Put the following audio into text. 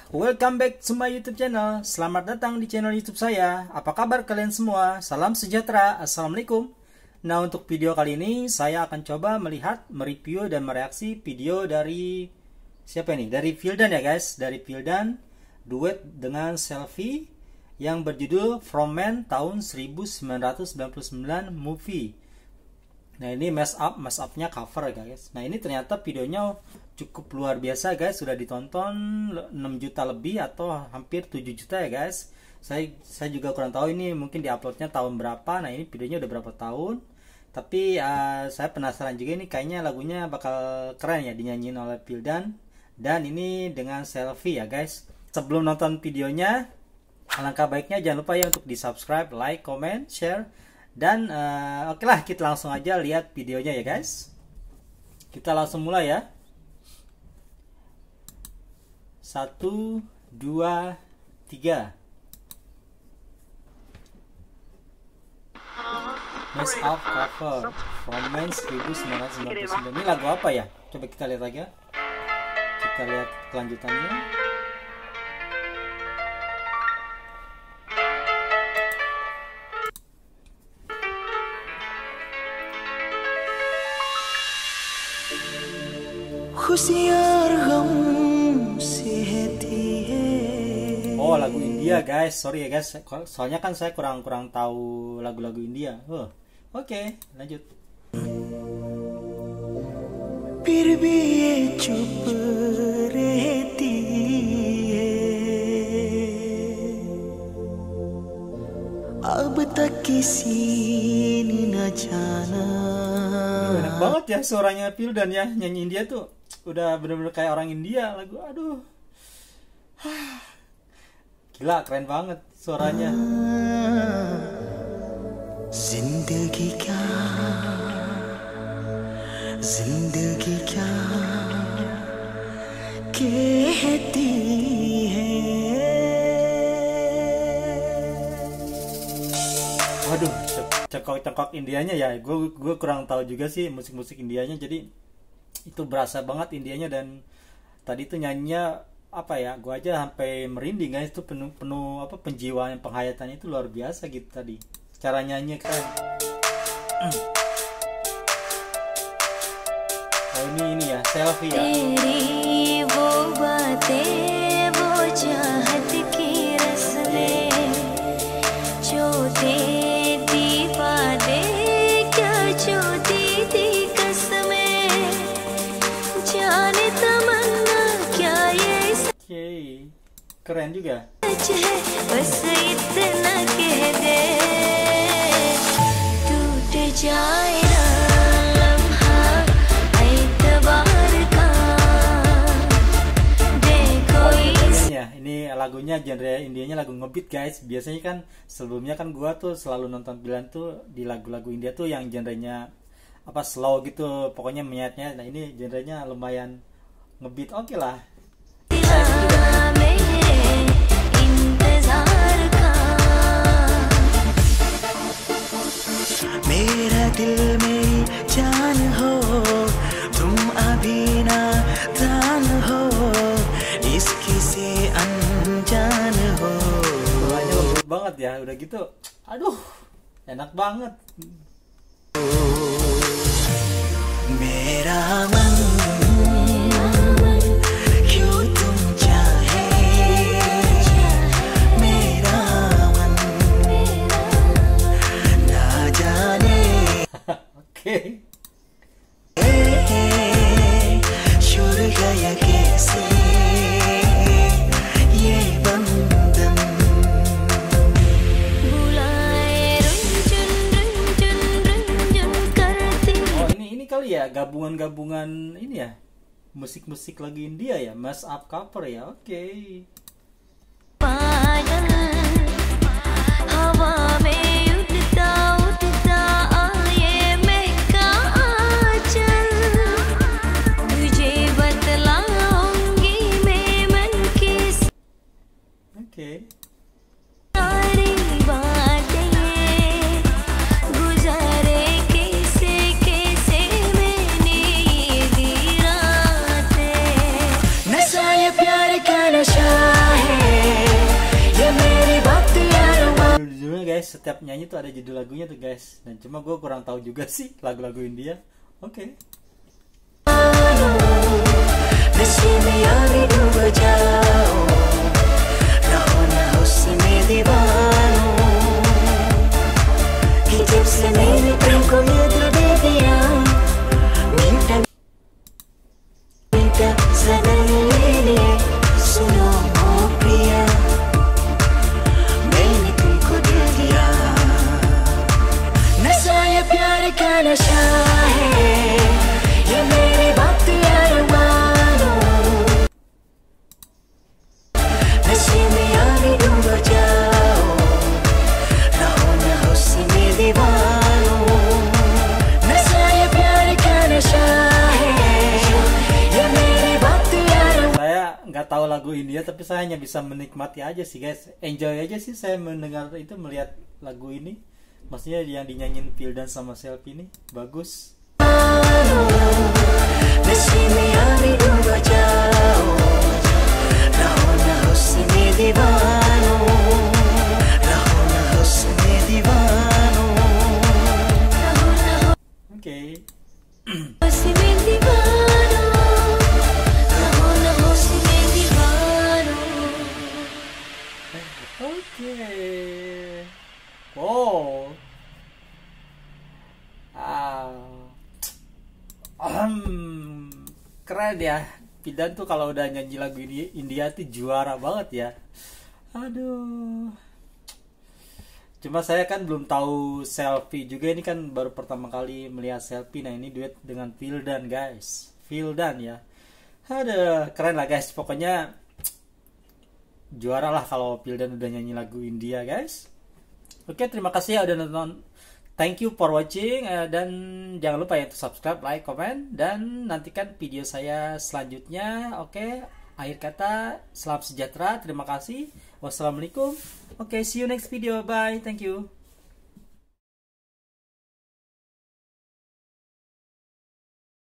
Welcome back to my YouTube channel. Selamat datang di channel YouTube saya. Apa kabar kalian semua? Salam sejahtera. Assalamualaikum. Nah, untuk video kali ini saya akan coba melihat, mereview dan mereaksi video dari siapa ini? Dari Vildan ya guys. Dari Vildan, duet dengan Selfie yang berjudul From Man tahun 1999 movie. Nah, ini mashup-nya cover guys. Nah, ini ternyata videonya cukup luar biasa guys. Sudah ditonton 6 juta lebih atau hampir 7 juta ya guys. Saya juga kurang tahu ini mungkin diuploadnya tahun berapa. Nah, ini videonya udah berapa tahun. Tapi saya penasaran juga, ini kayaknya lagunya bakal keren ya dinyanyiin oleh Vildan. Dan ini dengan Selfie ya guys. Sebelum nonton videonya, alangkah baiknya jangan lupa ya untuk di subscribe, like, comment, share. Dan oke lah, kita langsung aja lihat videonya ya guys. Kita langsung mulai ya. 1, 2, 3. Mashup cover From Man 1999. Ini lagu apa ya? Coba kita lihat aja. Kita lihat kelanjutannya. Oh, lagu India guys, sorry ya guys, soalnya kan saya kurang tahu lagu-lagu India. Oke, lanjut. Enak banget ya suaranya Vildan ya, nyanyi India tuh udah bener-bener kayak orang India lagu. Aduh, gila, keren banget suaranya. Zindagi kya कहती है. Waduh, cekok Indianya ya. Gue kurang tahu juga sih musik-musik Indianya, jadi itu berasa banget Indianya. Dan tadi tuh nyanyinya apa ya, gue aja sampai merinding guys. Itu penuh apa, penjiwaan, penghayatannya itu luar biasa gitu tadi. Cara nyanyi keren. Oh, ini ya Selfie ya. Keren juga. Ini lagunya genre Indianya lagu ngebeat guys. Biasanya kan sebelumnya kan gua tuh selalu nonton Vildan tuh di lagu-lagu India tuh yang genrenya apa, slow gitu, pokoknya menyatnya. Nah, ini genrenya lumayan ngebeat. Oke lah. मेरा दिल मेरी जान हो, तुम अभी नादान हो, इसकी से अनजान हो. Lembut banget ya, udah gitu. Aduh, enak banget. मेरा मन ya, gabungan ini ya, musik-musik lagu India ya, mashup cover ya. Oke. Oke. Nasa ya pyar ka nasha. setiap nyanyi tuh ada judul lagunya tuh guys. Dan cuma gue kurang tahu juga sih lagu-lagu India. Oke. Nggak tahu lagu India, tapi saya hanya bisa menikmati aja sih guys, enjoy aja sih saya mendengar itu, melihat lagu ini. Maksudnya yang dinyanyiin Vildan sama Selvi ini bagus. Oke. Oh. Keren ya. Vildan tuh kalau udah nyanyi lagu India tuh juara banget ya. Aduh. Cuma saya kan belum tahu Selvi juga, ini kan baru pertama kali melihat Selvi. Nah, ini duet dengan Vildan guys. Vildan ya. Aduh, keren lah guys. Pokoknya juara lah kalau Vildan udah nyanyi lagu India guys. Oke, terima kasih ya udah nonton. Thank you for watching, dan jangan lupa ya untuk subscribe, like, comment, dan nantikan video saya selanjutnya. Oke, akhir kata, salam sejahtera, terima kasih, wassalamualaikum. Oke, see you next video, bye, thank you.